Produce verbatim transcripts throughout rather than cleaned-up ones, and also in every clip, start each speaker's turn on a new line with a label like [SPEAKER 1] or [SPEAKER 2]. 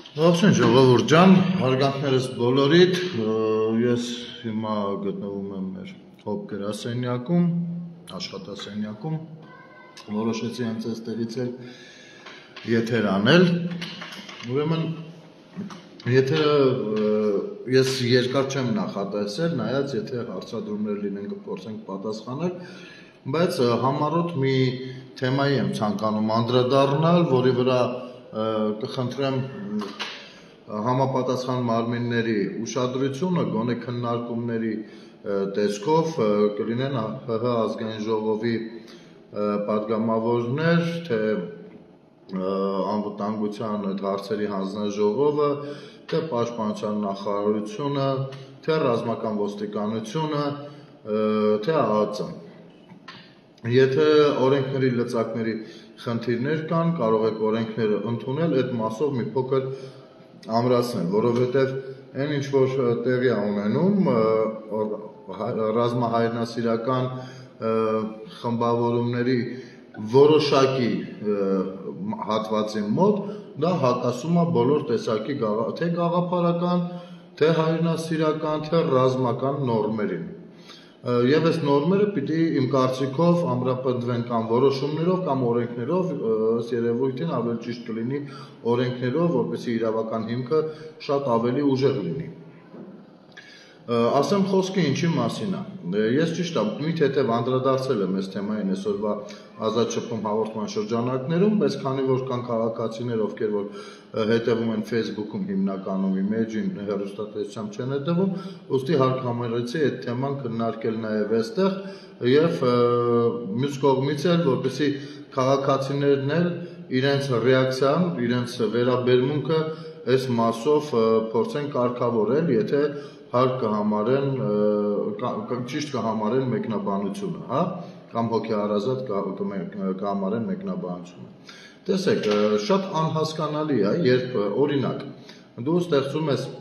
[SPEAKER 1] Ողջույն ժողովուրդ ջան, հարգանքներս բոլորիդ, ես հիմա գտնվում եմ մեր հոբ գրասենյակում, աշխատասենյակում, որոշեցի հենց այստեղից էլ եթեր անել, ուրեմն եթերը ես երկար չեմ նախատեսել, նայած եթե հարցադրումներ լինեն կփորձենք պատասխանել, բայց համառոտ մի թեմայի եմ ցանկանում անդրադառնալ, որի վրա կխնդրեմ համապատասխան մարմինների ուշադրությունը, գոնե քննարկումների տեսքով կլինեն ՀՀ ազգային ժողովի պատգամավորներ, թե անվտանգության հարցերի հանձնաժողովը, թե պաշտպանության նախարարությունը, թե ռազմական ոստիկանությունը, թե ԱԱԾ-ը։ Եթե օրենքների լծակների խնդիրներ կան, կարող եք օրենքները ընդունել, այդ մասով մի փոքր ամրացնել, որովհետև այն ինչ որ տեղի է ունենում ռազմահայրենասիրական խմբավորումների որոշակի հատվածի մոտ, դա հակասում է բոլոր տեսակի թե գաղափարական, թե հայրենասիրական, թե ռազմական նորմերին։ Եվ այս նորմերը պիտի իմ կարծիքով ամրապնդվեն կամ որոշումներով կամ օրենքներով, ըստ երևույթին ավելի ճիշտ կլինի օրենքներով, որպեսզի իրավական հիմքը շատ ավելի ուժեղ լինի։ Ասեմ խոսքը ինչի մասին է։ Ես ճիշտ է, մի թեթև անդրադարձել եմ այս թեմային այսօրվա ազատ շփում հաղորդման շրջանակներում, բայց քանի որ կան քաղաքացիներ, ովքեր որ հետևում են Facebook-ում հիմնականում իմեջին հեռուստատեսությամբ չեն հետևում, ուստի հարկ համարեցի այդ թեման քննարկել նաև այստեղ եւ մյուս կողմից էլ, որպեսզի քաղաքացիներն էլ իրենց ռեակցիան, իրենց վերաբերմունքը այս մասով փորձեն կարգավորել, եթե հարկ կհամարեն, ճիշտ կհամարեն մեկնաբանությունը, հա, կամ հոգեհարազատ կհամարեն մեկնաբանությունը։ Տեսեք, շատ անհասկանալի է, երբ օրինակ դու ստեղծում ես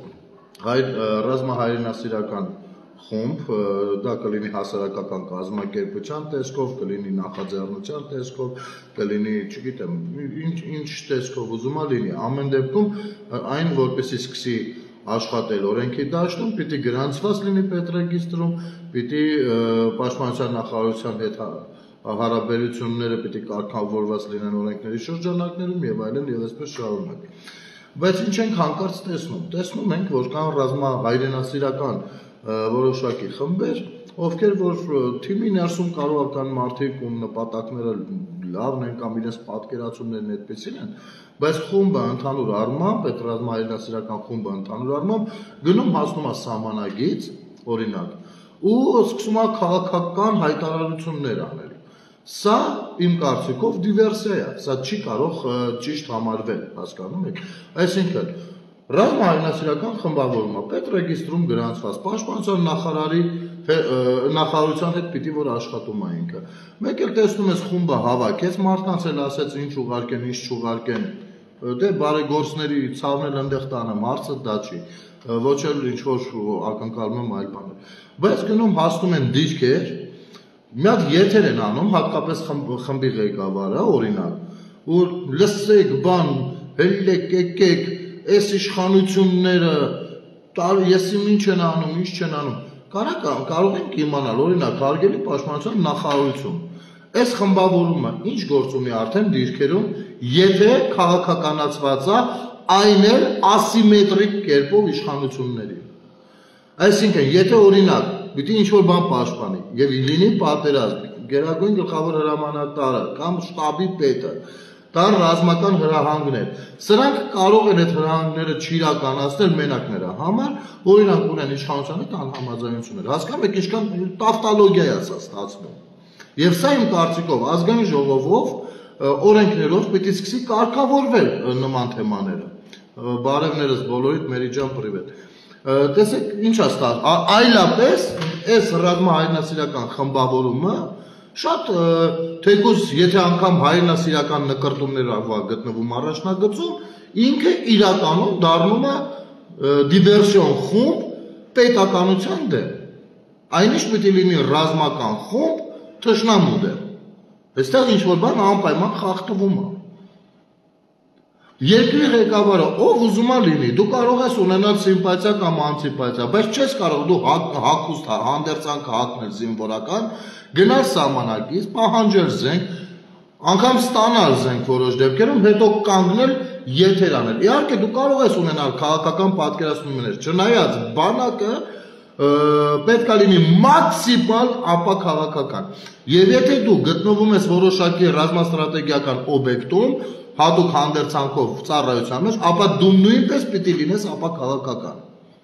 [SPEAKER 1] ռազմահայրենասիրական խումբ, դա կլինի հասարակական կազմակերպության տեսքով, կլինի նախաձեռնության տեսքով, կլինի, չգիտեմ, ինչ տեսքով ուզում է լինի, ամեն դեպքում այն որպեսզի սկսի աշխատել օրենքի դաշտում, պիտի գրանցված լինի պետրեգիստրում, պիտի պաշտպանության նախարարության հետ հարաբերությունները պիտի կարգավորված լինեն օրենքների շրջանակներում եւ այլն եւ այսպես շարունակ։ Բայց ինչ ենք հանկարծ տեսնում։ Տեսնում ենք, որ կան ռազմահայրենասիրական որոշակի խմբեր, ովքեր որ թիմի ներսում կարող է կան մարդիկ ու նպատակները լավն են կամ իրենց պատկերացումներն այդպեսին են, բայց խումբը ընդհանուր առմամբ, այդ ռազմահայրենասիրական խումբը ընդհանուր առմամբ գնում հասնում է սահմանագից, օրինակ, ու սկսում է քաղաքական հայտարարություններ անել։ Սա իմ կարծիքով դիվերսիա է, սա չի կարող ճիշտ համարվել, հասկանում եք։ Այսինքն ռազմահայրենասիրական խմբավորումը պետրեգիստրում գրանցված պաշտպանության նախարարի նախարարության հետ պիտի որ աշխատում է ինքը։ Մեկ էլ տեսնում ես խումբը հավաքեց, մարդկանց էլ ասեց ինչ ուղարկեն, ինչ չուղարկեն, դե բարեգործների ցավն էլ ընդեղ տանեմ, հարցը դա չի, ոչ էլ ինչ որ ակնկալում եմ այլ բաներ։ Բայց գնում հասնում են դիրքեր, մի հատ եթեր են անում, հատկապես խմբի ղեկավարը, օրինակ, որ լսեք, բան, հելեք, եկեք, այս իշխանությունները, ես ինչ են անում, ինչ չեն անում, կարող ենք իմանալ, օրինակ, հարգելի պաշտպանության նախարարություն, այս խմբավորումը ինչ գործ ունի արդեն դիրքերում, եթե քաղաքականացված է, այն էլ ասիմետրիկ կերպով իշխանությունների։ Այսինքն, եթե օրինակ, պիտի ինչ-որ բան պաշտպանի, եւ լինի պատերազմ, գերագույն գլխավոր հրամանատարը կամ շտաբի պետը, կան ռազմական հրահանգներ, սրանք կարող են այդ հրահանգները չիրականացնել մենակ նրա համար, օրինակ ունեն իշխանության հետ անհամաձայնություններ, հասկանում եք ինչքան տավտոլոգիա է սա ստացվում։ Եվ սա իմ կարծիքով ազգային ժողովով օրենքներով պիտի սկսի կարգավորվել նման թեմաները։ Բարևներս բոլորիդ, Մերիջան պրիվետ։ Տեսեք, ինչ է ստացվում, այլապես այս ռազմահայրենասիրական խմբավորումը շատ թեկուզ եթե անգամ հայրենասիրական նկրտումներ գտնվում առաջնագծում, ինքը իրականում դառնում է դիվերսիոն խումբ պետականության դեմ։ Այնինչ պիտի լինի ռազմական խումբ թշնամու դեմ։ Այստեղ ինչ որ բան անպայման խախտվում է։ Երկրի ղեկավարը ով ուզում է լինի, դու կարող ես ունենալ սիմպաթիա կամ անսիմպաթիա, բայց չես կարող դու հագուստ հանդերձանք հագնել զինվորական, գնալ սահմանակից, պահանջել զենք, անգամ ստանալ զենք որոշ դեպքերում, հետո կանգնել եթեր անել։ Իհարկե դու կարող ես ունենալ քաղաքական պատկերացումներ, չնայած բանակը պետք է լինի մաքսիմալ ապաքաղաքական։ Եվ եթե դու գտնվում ես որոշակի ռազմաստրատեգիական օբյեկտում, հատուկ հանդերձանքով ծառայության մեջ, ապա դու նույնպես պիտի լինես ապաքաղաքական։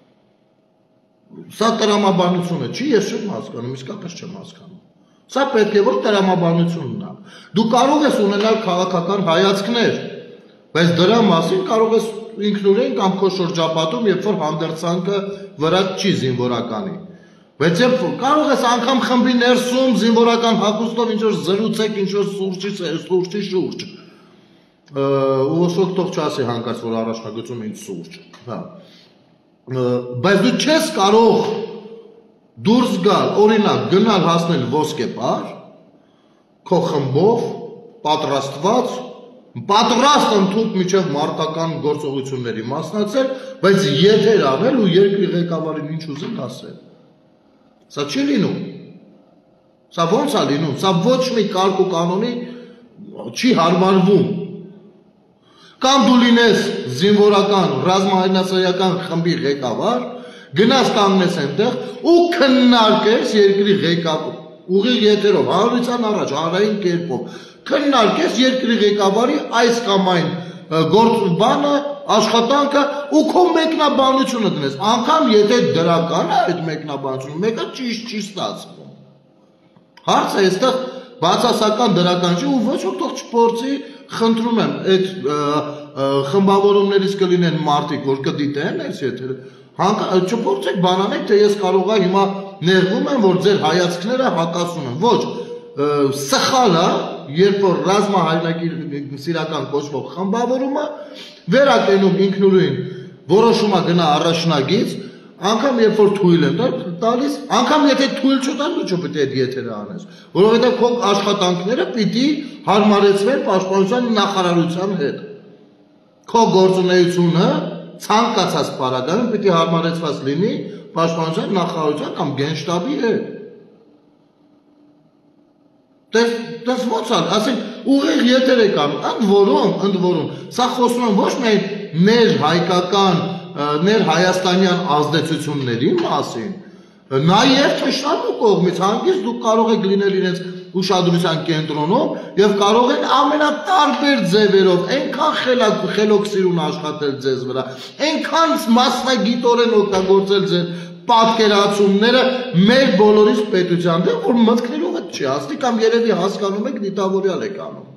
[SPEAKER 1] Սա տրամաբանություն է, չի, ես չեմ հասկանում, իսկապես չեմ հասկանում։ Սա պետք է որ տրամաբանությունն է։ Դու կարող ես ունենալ քաղաքական հայացքներ, բայց դրա մասին կարող ես ինքնուրույն կամ քո շրջապատում, երբ որ հանդերձանքը վրա չի զինվորականի։ Բայց երբ կարող ես անգամ խմբի ներսում զինվորական հագուստով ինչ-որ զրուցեք, ինչ-որ սուրճի, սուրճի շուրջ։ Ու ոսոք թող չասի հանկարծ, որ առաջնագծում ինձ սուրճ։ Հա։ Բայց դու չես կարող դուրս գալ, օրինակ, գնալ հասնել ոսկեպար, քո խմբով, պատրաստված, պատրաստ ընդհուպ միջև մարտական գործողությունների մասնակցել, բայց եթեր անել ու երկրի ղեկավարին ինչ ուզեն ասել։ Սա չի լինում։ Սա ո՞նց է լինում։ Սա ոչ մի կարգ ու կանոնի չի հարմարվում։ Կամ դու լինես զինվորական ռազմահայնասայական խմբի ղեկավար, գնաս կանգնես այնտեղ ու քննարկես երկրի ղեկավար ուղիղ եթերով, հանրության առաջ, հանրային կերպով, քննարկես երկրի ղեկավարի այս կամ այն գործ աշխատանքը ու քո մեկնաբանությունը դնես, անգամ եթե դրական է այդ մեկնաբանությունը, մեկը ճիշտ չի ստացվում։ Հարցը այստեղ բացասական դրական չի ու ոչ ոք թող չփորձի, խնդրում եմ, այդ խմբավորումներից կլինեն մարդիկ, որ կդիտեն այս եթերը, չփորձեք բանանել, թե ես կարող եմ հիմա ներվում եմ, որ ձեր հայացքները հակասում են, ոչ, սխալ է, երբ որ ռազմահայրենասիրական կոչվող խմբավորումը վերակենում ինքնուրույն որոշումը գնա առաջնագից, անգամ երբ որ թույլ են տալիս, անգամ եթե թույլ չտան, դու չպետք է այդ եթերը անես, որովհետև քո աշխատանքները պիտի հարմարեցվեն պաշտպանության նախարարության հետ։ Քո գործունեությունը ցանկացած պարագայում պիտի հարմարեցված լինի պաշտպանության նախարարության կամ գենշտաբի հետ։ Դες ոնց է, ասենք, ուղիղ եթեր եք անում, ընդ որում, ընդ որում, սա խոսում եմ ոչ միայն մեր հայկական, ներ հայաստանյան ազդեցությունների մասին, նաև թշնամու կողմից հանգիստ դուք կարող եք լինել իրենց ուշադրության կենտրոնում և կարող են ամենատարբեր ձևերով, այնքան խելոք սիրուն աշխատել ձեզ վրա, այնքան մասնագիտորեն օգտագործել ձեր պատկերացումները մեր բոլորիս պետության դեմ, որ մտքներով հետ չի հասնի կամ երևի հասկանում եք դիտավորյալ եք անում։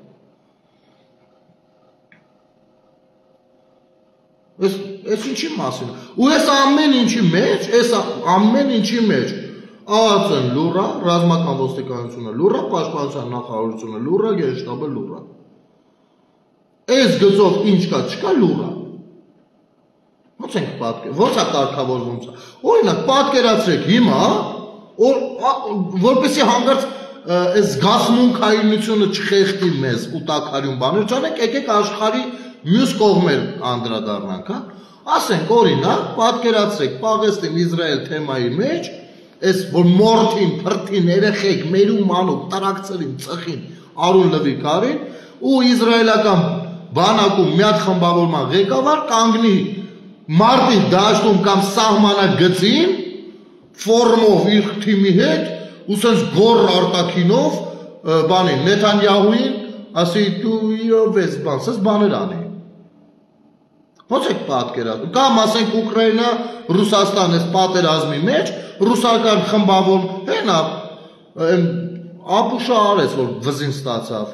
[SPEAKER 1] Այս ինչի մասին։ Ու այս ամեն ինչի մեջ, այս ամեն ինչի մեջ ԱԱԾ-ն լուռ է, ռազմական ոստիկանությունը լուռ է, պաշտպանության նախարարությունը լուռ է, գենշտաբը լուռ է։ Այս գծով ինչ կա, չկա լուռ է։ Ոնց ենք պատկեր, ոնց է կարգավորվում սա։ Օրինակ, պատկերացրեք հիմա, որպեսզի հանկարծ այս զգացմունքայինությունը չխեղդի մեզ ու տաքարյուն բաներ, չանենք եկեք աշխարհի մյուս կողմեր անդրադառնանք, հա։ Ասենք օրինակ, պատկերացրեք Պաղեստին Իսրայել թեմայի մեջ, այս որ մորթին, փրթին, երեխեք, մերում մանուկ, տարակցրին, ծխին, արուն լվի կարին, ու իսրայելական բանակում մի հատ խմբավորման ղեկավար կանգնի մարտի դաշտում կամ սահմանագծին ֆորմով իր թիմի հետ ու սենց գոր արտաքինով բանի Նեթանյահուին ասի դու իրով ես բան, սենց բաներ անի։ Ոնց եք պատկերացնում, կամ ասենք Ուկրաինա, Ռուսաստան այս պատերազմի մեջ ռուսական խմբավոր հենա ապուշը արեց, որ վզին ստացավ։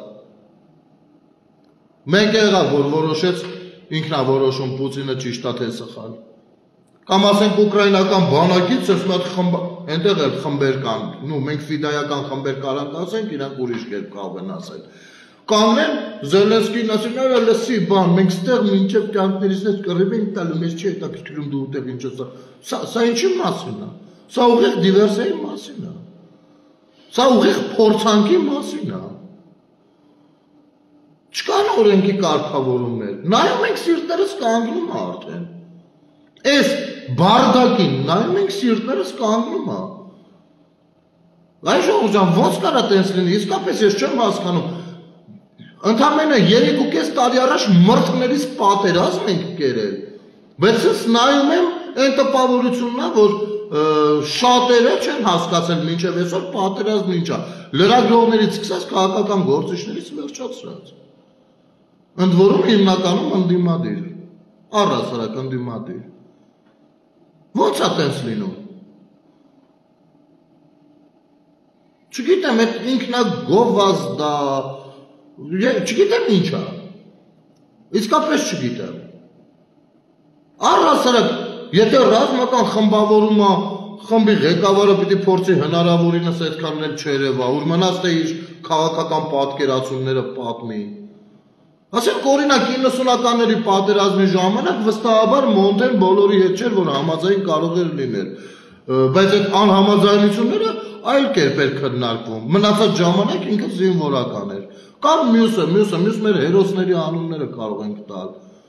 [SPEAKER 1] Մենք եղավ, որ որոշեց ինքնավորոշում Պուտինը ճիշտ է թե սխալ։ Կամ ասենք ուկրաինական բանակից ես մի հատ խմբ այնտեղ էլ խմբեր կան, նու մենք ֆիդայական խմբեր կարանք ասենք, իրանք ուրիշ կերպ կարող են ասել։ Կանեն Զելենսկին ասին, արա լսի բան, մենք ստեղ մինչև կյանքներից ես կռիվ ենք տալու, մեզ չի հետաքրքրում դու ուտեղ ինչ ես։ Սա ինչի մասին է։ Սա ուղիղ դիվերսիայի մասին է։ Սա ուղիղ փորձանքի մասին է։ Չկան օրենքի կարգավորումներ։ Նայում ենք սիրտերս կանգնում է արդեն։ Այս բարդակին նայում ենք սիրտերս կանգնում է։ Այ ժողովուրդ ջան, ո՞նց կարա տենց լինի, իսկապես ես չեմ հասկանում։ Ընդամենը երեք ու կես տարի առաջ մրցներից պատերազմ ենք կերել։ Բայց ես նայում եմ այն տպավորությունն է, որ շատերը չեն հասկացել մինչև այսօր պատերազմն ինչ է։ Լրագրողներից սկսած քաղաքական գործիչներից վերջացրած։ Ընդ որում հիմնականում ընդդիմադիր, առհասարակ ընդդիմադիր։ Ո՞նց է տենց լինում։ Չգիտեմ, այդ ինքնագովազդա, չգիտեմ ինչ է։ Իսկապես չգիտեմ։ Առհասարակ, եթե ռազմական խմբավորումը խմբի ղեկավարը պիտի փորձի հնարավորինս այդքան էլ չերևա, ուր մնաց թե իր քաղաքական պատկերացումները պատմի։ Ասենք օրինակ իննսունականների պատերազմի ժամանակ վստահաբար Մոնտեն բոլորի հետ չէր, որ համաձայն կարող էր լինել, բայց այդ անհամաձայնությունները այլ կերպ էր քննարկվում։ Մնացած ժամանակ ինքը զինվորական էր։ Կամ մյուսը, մյուսը, մյուս մեր հերոսների անունները կարող ենք տալ։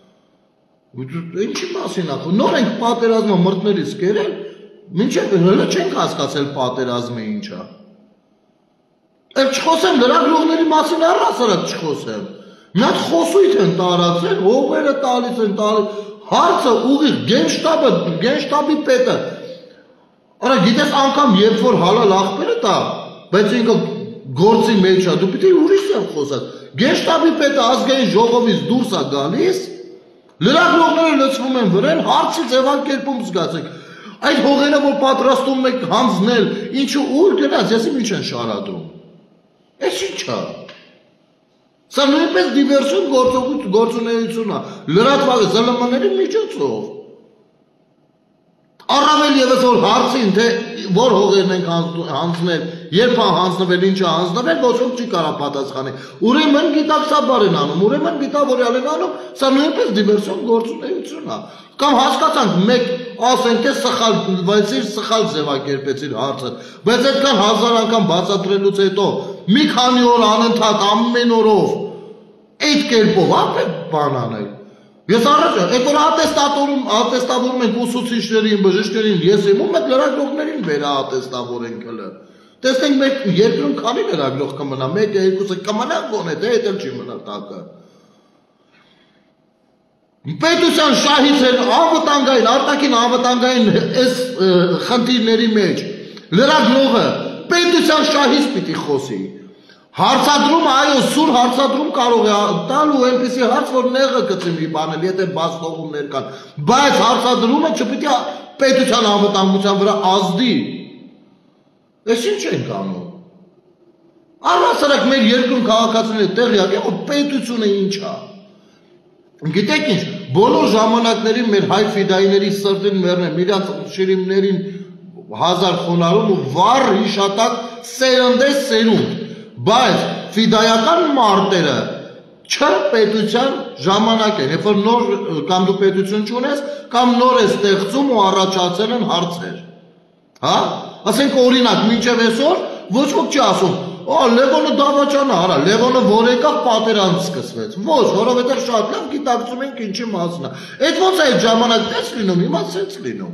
[SPEAKER 1] Ինչի մասին է, նոր ենք պատերազմը մրցներից կերել, մինչև հələ չենք հասկացել պատերազմը ինչ է։ Էլ չխոսեմ լրագրողների մասին առհասարակ չխոսեմ։ Մի հատ խոսույթ են տարածել, հողերը տալիս են տալիս, հարցը ուղիղ գենշտաբը, գենշտաբի պետը։ Արա գիտես անգամ երբ որ հալալ ախպերը տա, բայց ինքը գործի մեջ է, դու պիտի ուրիշ եմ խոսած։ Գենշտաբի պետը ազգային ժողովից դուրս է գալիս, լրագրողները լցվում են վրան, հարցի ձևակերպում զգացեք։ Այդ հողերը որ պատրաստում եք հանձնել, ինչու ուր գնաց, ես ինչ են շարադրում։ Էս ինչ է։ Սա նույնպես դիվերսիոն գործունեություն է, լրատվական ԶԼՄ-ների միջոցով։ Առավել ևս որ հարցին, թե որ հողերն ենք հանձնել, երբ է հանձնվել, ինչ է հանձնվել, ոչ ոք չի կարող պատասխանել։ Ուրեմն գիտակցաբար են անում, ուրեմն գիտավորյալ են անում, սա նույնպես դիվերսիոն գործունեություն է։ Կամ հասկացանք, մեկ ասենք թե սխալ վայցիր, սխալ ձևակերպեցիր հարցը, բայց այդքան հազար անգամ բացատրելուց հետո մի քանի օր անընդհատ ամեն օրով այդ կերպով ապե բան անել։ Ես առաջ, այդ որ ատեստատորում, ատեստավորում ենք ուսուցիչներին, բժիշկներին, ես իմում այդ լրագրողներին վերա ատեստավորենք հələ։ Տեսնենք մեկ երկրում քանի լրագրող կմնա, մեկը երկուսը կմնա գոնե, դե այդ էլ չի մնա տակը։ Պետության շահից են անվտանգային, արտաքին անվտանգային այս խնդիրների մեջ լրագրողը պետության շահից պիտի խոսի։ Հարցադրում, այո, սուր հարցադրում կարող է տալ ու այնպիսի հարց, որ նեղը կծիմի բանել, եթե բաց թողումներ կան, բայց հարցադրումը չպիտի պետության անվտանգության վրա ազդի։ Այս ինչ ենք անում։ Առհասարակ մեր երկրում քաղաքացիները տեղյակ են, որ պետությունը ինչ է։ Գիտեք ինչ, բոլոր ժամանակներին մեր հայ ֆիդայիների սրտին մեռնեն, իրանց շիրիմներին հազար խոնարհում ու վառ հիշատակ սերնդե սերունդ, բայց ֆիդայական մարտերը չէ պետության ժամանակ են, երբ որ նոր կամ դու պետություն չունես, կամ նոր է ստեղծում ու առաջացել են հարցեր։ Հա? Ասենք օրինակ, մինչև այսօր ոչ ոք չի ասում, Ա Լևոնը դավաճան է, արա, Լևոնը որ եկավ պատերազմ սկսվեց։ Ոչ, որովհետև շատ լավ գիտակցում ենք ինչի մասն է։ Այդ ոնց է այդ ժամանակ պես լինում, հիմա սենց լինում։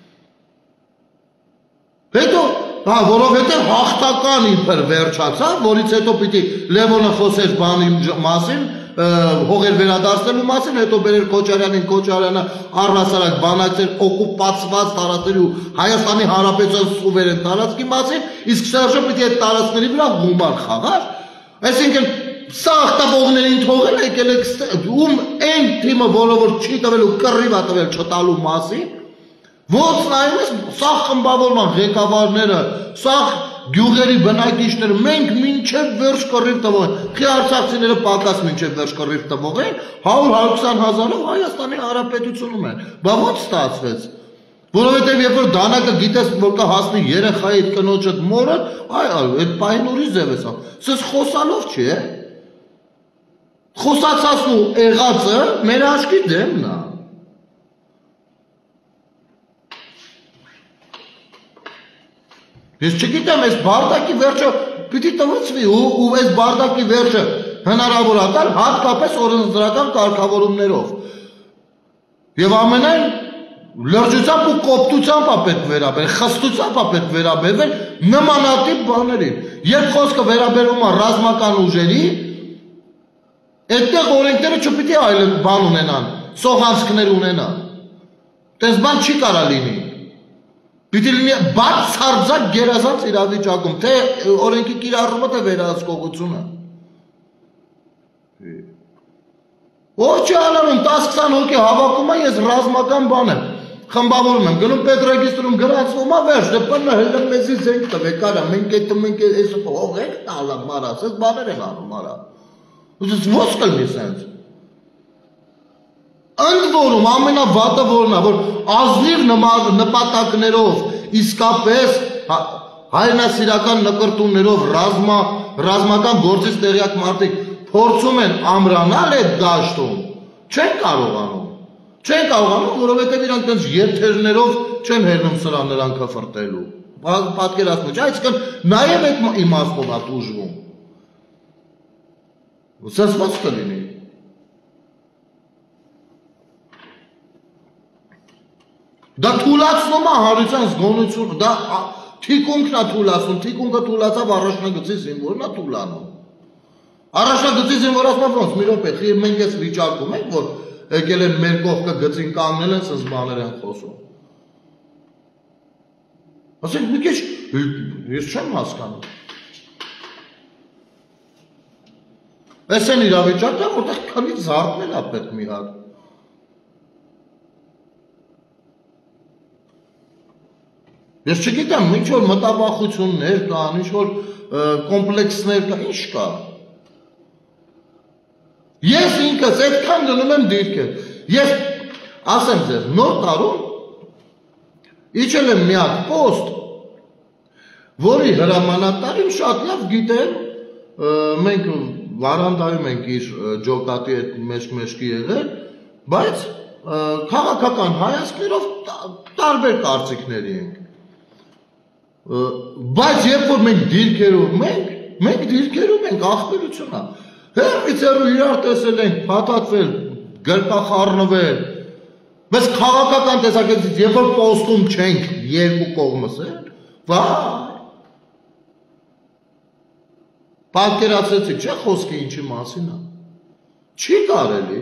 [SPEAKER 1] Հետո, հա, որովհետև հաղթական իբր վերջացավ, որից հետո պիտի Լևոնը խոսեր բանի մասին, հողեր վերադարձնելու մասին, հետո բերեր Քոչարյանին, Քոչարյանը առհասարակ բանակցեր օկուպացված տարածքների ու Հայաստանի Հանրապետության սուվերեն տարածքի մասին, իսկ Սերժը պիտի այդ տարածքների վրա գումար խաղար։ Այսինքն սա ախտաբողներին թողել է եկել ում այն թիմը, որը որ չի տվել ու կռիվ է տվել չտալու մասին, ոնց նայում ես, սա խմբավորման ղեկավարները, սա գյուղերի բնակիչները, մենք մինչև վերջ կռիվ տվող են, խի արցախցիները պակաս մինչև վերջ կռիվ տվող են, հարյուր հարյուր հազարով Հայաստանի Հանրապետությունում են, բա ոնց ստացվեց, որովհետև երբ որ դանակը գիտես, որ կա հասնի երեխայի այդ կնոջը մորը, այ այդ պահին ուրիշ ձև ես, սես խոսալով չի է, խոսացածն ու եղածը մեր աչքի դեմն է։ Ես չգիտեմ, այս բարդակի վերջը պիտի տվեցվի ու այս բարդակի վերջը հնարավոր է տալ հատկապես օրենսդրական կարգավորումներով։ Եվ ամենայն լրջությամբ ու կոպտությամբ է պետք վերաբերել, խստությամբ է պետք վերաբերվել նմանատիպ բաներին։ Երբ խոսքը վերաբերում է ռազմական ուժերի, այդտեղ օրենքները չպիտի այլ բան ունենան, սողանցքներ ունենան։ Տես բան չի կարա լինի։ Պիտի լինի բացարձակ գերազանց իրավիճակում, թե օրենքի կիրառումը, թե վերահսկողությունը։ Ով չի ալանում տասը քսան հոգի հավաքում է, ես ռազմական բան եմ, խմբավորում եմ, գնում պետրեգիստրում գրանցվում է, վերջ, դե պնը հելը մեզի զենք տվեք, արա, մենք այդ մենք այս ող եք տալա, մարաս, այս բաներ եմ անում, արա։ Ուզես ո՞ց կլնի սենց։ Ընդ որում ամենավատը որն է, որ ազնիվ նպատակներով, իսկապես հայրենասիրական նկրտումներով ռազմական գործից տեղյակ մարդիկ փորձում են ամրանալ այդ դաշտում, չեն կարողանում, չեն կարողանում, որովհետև իրանք տենց եթերներով չեն հերնում սրան նրան քֆրտելու, պատկերացնում, չէ, այսինքն նաև այդ իմաստով է տուժվում, սսված կլինի։ Դա թուլացնում է հարության զգոնություն, դա թիկունքն է թուլացնում, թիկունքը թուլացավ առաջնագծի զինվորն է թուլանում։ Առաջնագծի զինվորացման ոնց մի րոպե, մենք ես վիճակում ենք, որ եկել են մեր կողքը գծին կանգնել են, սենց բաներ են խոսում։ Ասենք մի քիչ, ես չեմ հասկանում։ Այս են իրավիճակը, որտեղ քանի զարթնել է պետք մի հատ։ Ես չգիտեմ, ինչ որ մտավախություններ կան, ինչ որ կոմպլեքսներ կան, ինչ կա։ Ես ինքս այդքան դնում եմ դիրքեր։ Ես ասեմ ձեզ, նոր տարում իջել եմ մի հատ պոստ, որի հրամանատարին շատ լավ գիտեն, մենք վարանդայում ենք իր ջոկատի այդ մեջք-մեջքի եղել, բայց քաղաքական հայացքներով տարբեր կարծիքների ենք։ Բայց երբ որ մենք դիրքերում ենք, մենք դիրքերում ենք աղբերությունա։ Հերվից հեռու իրար տեսել ենք, փաթաթվել, գրկախառնվել, բայց քաղաքական տեսակետից երբ որ պոստում չենք երկու կողմս էլ, վայ։ Պատկերացրեցիք, չէ՞ խոսքը ինչի մասին է։ Չի կարելի։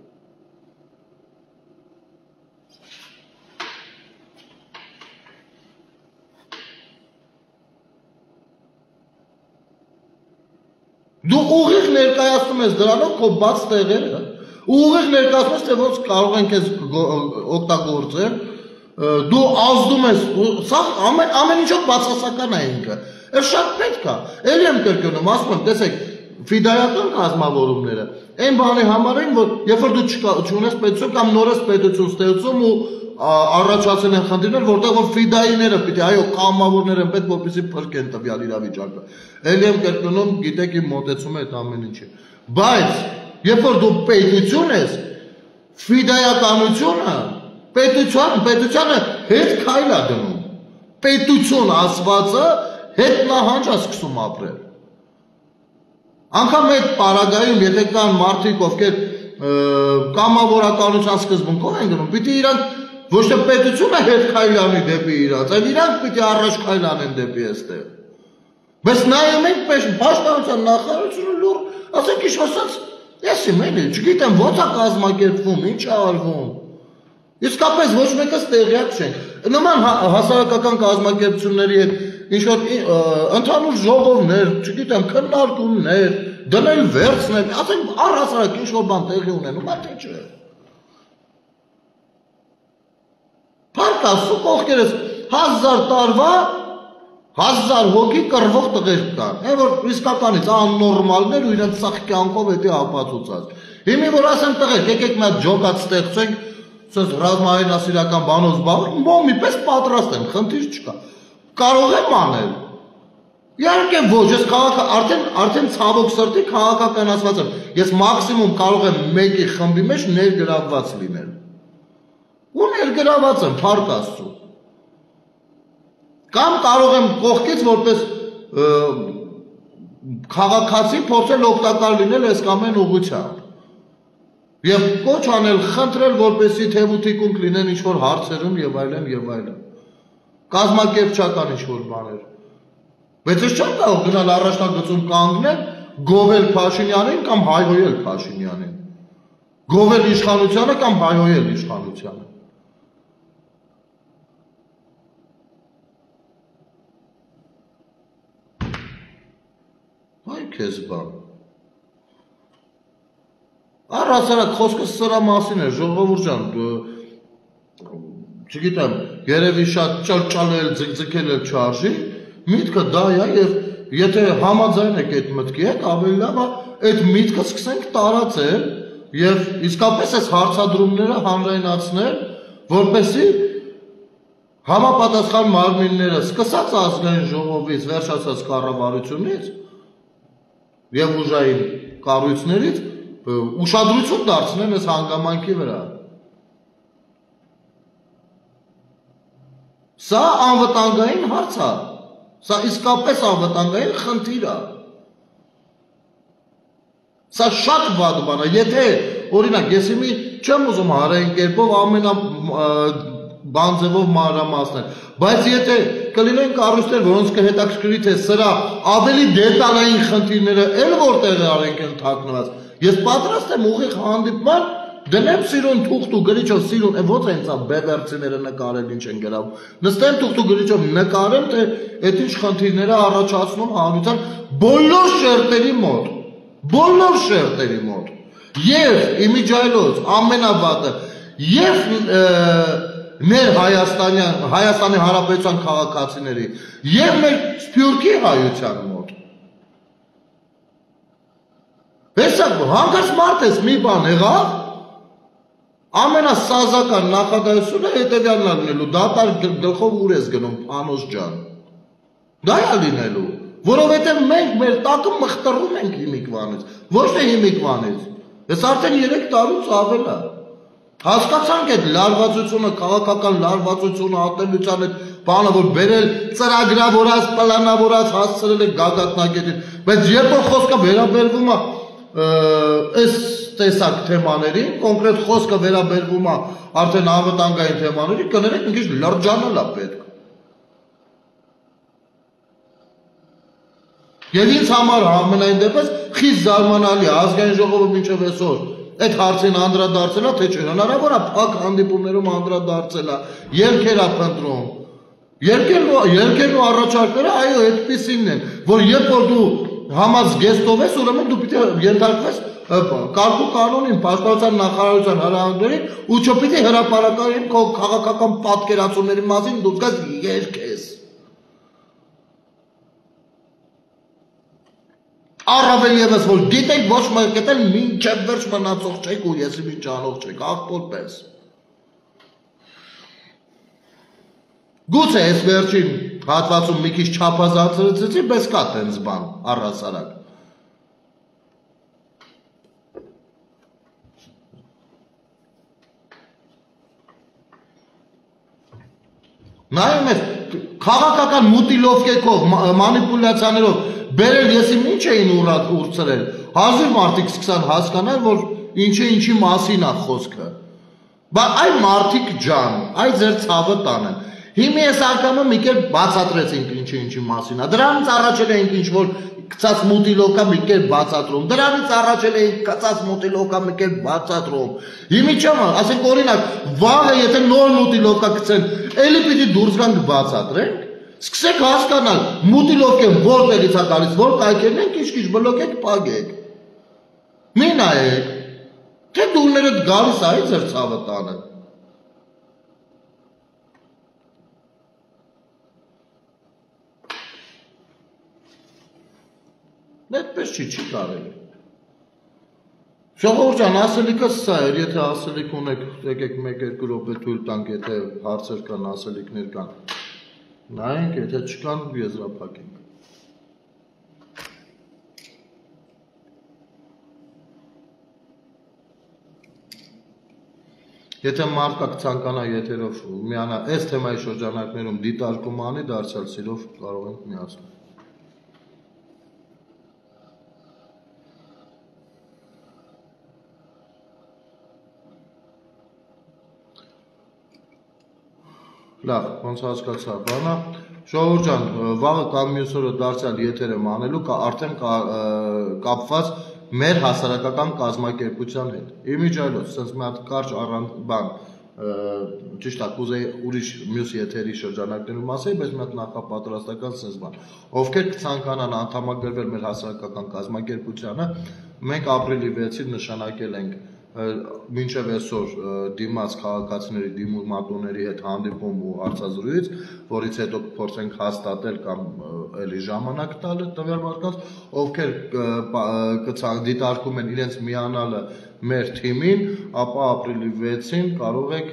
[SPEAKER 1] Դու ուղիղ ներկայացնում ես դրանով քո բաց տեղերը, ուղիղ ներկայացնում ես, թե ոնց կարող ենք ես օգտագործել, դու ազդում ես, սա ամեն ինչով բացասական է ինքը, այս շատ պետք է, էլի եմ կրկնում, ասում եմ, տեսեք, ֆիդայական կազմավորումները, այն բանի համար են, որ երբ որ դու չունես պետություն կամ նորից պետություն ստեղծում ու առաջացել են խնդիրներ, որտեղ որ ֆիդայիները պիտի, այո, կամավորներ են պետք, որպեսզի փրկեն տվյալ իրավիճակը։ Էլի եմ կրկնում, գիտեք իմ մոտեցումը այդ ամեն ինչը։ Բայց երբ որ դու պետություն ես, ֆիդայականությունը, պետության, պետությանը հետ քայլ է դնում։ Պետություն ասվածը հետ նահանջ է սկսում ապրել։ Անգամ այդ պարագայում, եթե կան մարդիկ, ովքեր կամավորականության սկզբունքով են գնում, պիտի իրանք ոչ թե պետությունը հետ քայլ անի դեպի իրաց, այլ իրանք պիտի առաջ քայլ անեն դեպի այստեղ։ Բայց նայում ենք պաշտպանության նախարարությունը լուր, ասենք ինչ ասած, ես իմ էլի, չգիտեմ ո՞նց է կազմակերպվում, ինչ է արվում։ Իսկապես ոչ մեկս տեղյակ չենք։ Նման հասարակական կազմակերպությունների հետ ինչ-որ ընդհանուր ժողովներ, չգիտեմ, քննարկումներ, դնել վերցնել, ասենք առհասարակ ինչ-որ բան տեղի ունենում, թե չէ։ Փառք Աստծո, կողքերս հազար տարվա հազար հոգի կռվող տղեր կան, այն որ իսկականից աննորմալներ ու իրենց սաղ կյանքով էդի ապացուցած։ Հիմի որ ասեմ տղեր, եկեք մի հատ ջոկատ ստեղծենք, սենց ռազմահայրենասիրական բանով զբաղվենք, մոմի պես պատրաստ եմ, խնդիր չկա։ Կարող եմ անել։ Իհարկե ոչ, ես արդեն արդեն ցավոք սրտի քաղաքականացված եմ։ Ես մաքսիմում կարող եմ մեկի խմբի մեջ ներգրավված լինել։ Ու ներգրավված եմ, փառք Աստծո։ Կամ կարող եմ կողքից որպես քաղաքացի փորձել օգտակար լինել այս կամ այն ուղղությամբ։ Եվ կոչ անել, խնդրել, որպեսզի թեւութիկունք լինեն ինչ-որ հարցերում եւ այլն եւ այլն։ Կազմակերպչական ինչ-որ բաներ։ Բայց ես չեմ կարող գնալ առաջնագծում կանգնել, գովել Փաշինյանին կամ հայհոյել Փաշինյանին։ Գովել իշխանությանը կամ հայհոյել իշխանությանը։ Այ քեզ բան։ Առհասարակ խոսքը սրա մասին է, ժողովուրդ ջան, չգիտեմ, երևի շատ ճալճալել, ձգձգել էլ չարժի, միտքը դա է եւ եթե համաձայն եք այդ մտքի հետ, ավելի լավ է այդ միտքը սկսենք տարածել եւ իսկապես այս հարցադրումները հանրայնացնել, որպեսզի համապատասխան մարմինները սկսած ազգային ժողովից, վերջացած կառավարությունից եւ ուժային կառույցներից ուշադրություն դարձնեն այս հանգամանքի վրա։ Սա անվտանգային հարց է։ Սա իսկապես անվտանգային խնդիր է։ Սա շատ վատ բան է։ Եթե, օրինակ, ես հիմի չեմ ուզում հարային կերպով ամենա բանձևով մանրամասնել, բայց եթե կլինեն կառույցներ, որոնց կհետաքրքրի թե սրա ավելի դետալային խնդիրները էլ որտեղ արենք են թաքնված, ես պատրաստ եմ ուղիղ հանդիպման դնեմ սիրուն թուղթ ու գրիչով սիրուն, ոնց է ինձ բևերցիները նկարել ինչ են գրավ, նստեմ թուղթ ու գրիչով նկարեմ, թե այդ ինչ խնդիրները առաջացնում հանրության բոլոր շերտերի մոտ, բոլոր շերտերի մոտ, եւ իմիջայլոց ամենավատը, եւ մեր Հայաստանյան, Հայաստանի Հանրապետության քաղաքացիների եւ մեր Սփյուռքի հայության մոտ։ Հեսա հանկարծ մարդ ես մի բան եղավ, ամենասազական նախադասությունը հետևյալն է լինելու, դատարկ գլխով ուր ես գնում, Անոս ջան։ Դա է լինելու, որովհետեւ մենք մեր տակը մխտրում ենք հիմիկվանից, ոչ թե հիմիկվանից։ Ես արդեն երեք տարուց ավել է։ Հասկացանք այդ լարվածությունը, քաղաքական լարվածությունը, ատելության այդ բանը, որ բերել ծրագրավորած, պլանավորած հասցրել եք գագաթնակետին, բայց երբ որ խոսքը վերաբերվում է այս տեսակ թեմաներին, կոնկրետ խոսքը վերաբերվում է արդեն անվտանգային թեմաներին, կներեք մի քիչ լրջանալ է պետք։ Եվ ինձ համար ամենայն դեպս խիստ զարմանալի ազգային ժողովը մինչև այսօր այդ հարցին անդրադարձելա, թե չէ, հնարավոր է փակ հանդիպումներում անդրադարձելա, երկեր է փնտրում։ Երկերն ու առաջարկները այո այդպիսինն են, որ երբ որ դու համազգեստով ես, ուրեմն դու պիտի ենթարկվես կարգու կանոնին, պաշտպանության նախարարության հրահանգներին ու չպիտի հրապարակային քո քաղաքական պատկերացումների մասին դու գաս երկես։ Առավել ևս որ գիտեք ոչ մեկը մինչև վերջ մնացող չեք ու եսի մի ճանող չեք, աղբոր պես։ Գուցե այս վերջին հատվածում մի քիչ չափազանցրեցի, բայց կա տենց բան առհասարակ։ Նայում ես քաղաքական մուտիլովկեքով, մանիպուլյացիաներով բերել եսիմ ինչ էին ուրցրել, հազիվ մարդիկ սկսան հասկանալ, որ ինչի ինչի մասին է խոսքը։ Բայց այ մարդիկ ջան, այ ձեր ցավը տանեն։ Հիմի այս անգամը մի կերպ բացատրեցինք ինչի ինչի մասին է։ Դրանից առաջել էինք ինչ-որ կծած մուտիլովկա մի կերպ բացատրում։ Դրանից առաջել էինք կծած մուտիլովկա մի կերպ բացատրում։ Հիմի չեմ, ասենք օրինակ, վաղը եթե նոր մուտիլովկա գցեն, էլի պիտի դուրս գանք բացատրենք։ Սկսեք հասկանալ, մուտիլովկեն որտեղից է գալիս, որ կայքերն են, քիչ-քիչ բլոկեք, փակեք։ Մի նայեք, թե դուրներդ գալիս է ձեր ցավը տանը։ Այդպես չի, չի կարելի։ Ժողովուրդ ջան, ասելիքը սա էր, եթե ասելիք ունեք, եկեք մեկ-երկու րոպե թույլ տանք, եթե հարցեր կան, ասելիքներ կան։ Նայենք, եթե չկան, եզրափակենք։ Եթե մարդը կցանկանա եթերով միանա, այս թեմայի շրջանակներում դիտարկում անի, դարձյալ սիրով կարող ենք միացնել։ Լավ, ոնց հասկացա բանը։ Ժողովուրդ ջան, վաղը կամ մյուս օրը դարձյալ եթեր եմ անելու, արդեն կապված մեր հասարակական կազմակերպության հետ։ Իմիջիայլոց, sense մի հատ կարճ առանց բան, ճիշտ է, կուզեի ուրիշ մյուս եթերի շրջանակներում ասեի, բայց մի հատ նախապատրաստական sense բան։ Ովքեր կցանկանան անդամագրվել մեր հասարակական կազմակերպությանը, մենք ապրիլի վեցին նշանակել ենք մինչև այսօր դիմաց քաղաքացիների դիմումատուների հետ հանդիպում ու հարցազրույց, որից հետո փորձենք հաստատել կամ էլի ժամանակ տալ տվյալ մարդկանց, ովքեր դիտարկում են իրենց միանալը մեր թիմին, ապա ապրիլի վեցին կարող եք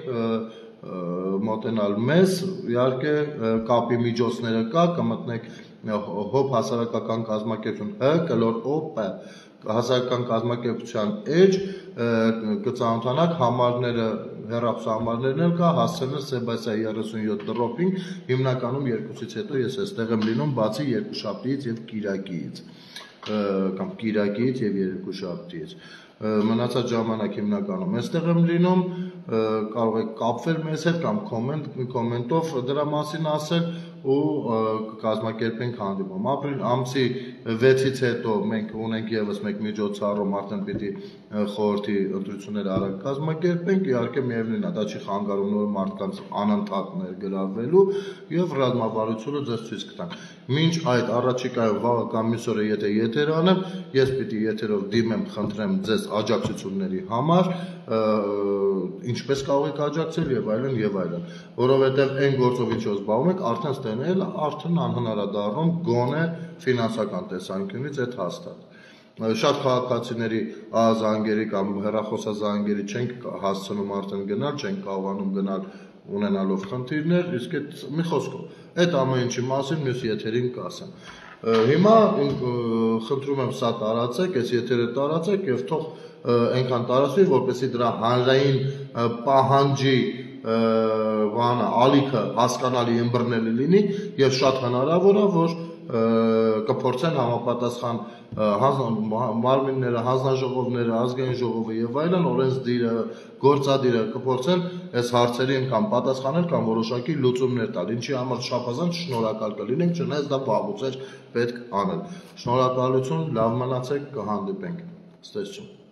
[SPEAKER 1] մոտենալ մեզ, իհարկե կապի միջոցները կա, կմտնեք հոբ հասարակական կազմակերպություն Հ կլոր օպ հասարակական կազմակերպության էջ կծանոթանաք համարները հեռախոսահամարներն էլ կա, հասցեներ Սեբաստիա երեսունյոթ դրոպինգ, հիմնականում երկուսից հետո ես այստեղ եմ լինում, բացի երկուշաբթիից եւ կիրակիից, կամ կիրակիից եւ երկուշաբթիից։ Մնացած ժամանակ հիմնականում այստեղ եմ լինում, կարող եք կապվել մեզ հետ կամ կոմենտ կոմենտով դրա մասին ասել ու կկազմակերպենք հանդիպում։ Ապրիլ ամսի վեցից հետո մենք ունենք եւս մեկ միջոցառում, արդեն պիտի խորհրդի ընտրությունները արագ կազմակերպենք, իհարկե միևնույն է, դա չի խանգարում նոր մարդկանց անընդհատ ներգրավվելու եւ ռազմավարությունը ձեզ ցույց կտանք։ Մինչ այդ առաջիկայում վաղը կամ մյուս օրը եթե եթեր անեմ, ես պիտի եթերով դիմեմ, խնդրեմ ձեզ աջակցությունների համար, ինչպես կարող եք աջակցել եւ այլն եւ այլն, որովհետեւ այն գործով ինչով զբաղվում եք, արդեն ստենել, արդեն անհնար է դառնում գոնե ֆինանսական տեսանկյունից այդ հաստատ։ Շատ քաղաքացիների զանգերի կամ հեռախոսազանգերի չենք հասցնում արդեն գնալ, չենք կարողանում գնալ ունենալով խնդիրներ, իսկ այդ մի խոսքով, այդ ամեն ինչի մասին մյուս եթերին կասեմ։ Հիմա խնդրում եմ սա տարածեք, այս եթերը տարածեք եւ թող այնքան տարածվի, որպեսզի դրա հանրային պահանջի բանը ալիքը հասկանալի ըմբռնելի լինի եւ շատ հնարավոր է, որ կփորձեն համապատասխան մարմինները, հանձնաժողովները, ազգային ժողովը եւ այլն օրենսդիրը, գործադիրը կփորձեն այս հարցերին կամ պատասխանել կամ որոշակի լուծումներ տալ, ինչի համար շապազանց շնորհակալ կլինենք, չնայած դա վաղուց էր պետք անել։ Շնորհակալություն, լավ մնացեք, կհանդիպենք։ Ստեսություն։